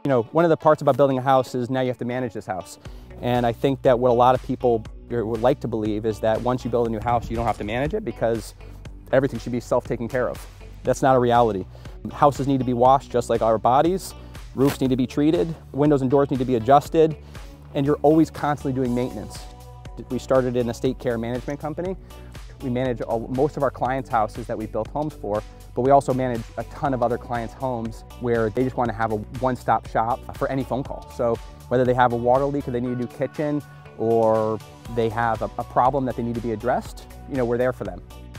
You know, one of the parts about building a house is now you have to manage this house. And I think that what a lot of people would like to believe is that once you build a new house, you don't have to manage it because everything should be self-taken care of. That's not a reality. Houses need to be washed just like our bodies. Roofs need to be treated. Windows and doors need to be adjusted. And you're always constantly doing maintenance. We started an estate care management company. We manage most of our clients' houses that we've built homes for, but we also manage a ton of other clients' homes where they just want to have a one-stop shop for any phone call. So whether they have a water leak or they need a new kitchen or they have a problem that they need to be addressed, you know, we're there for them.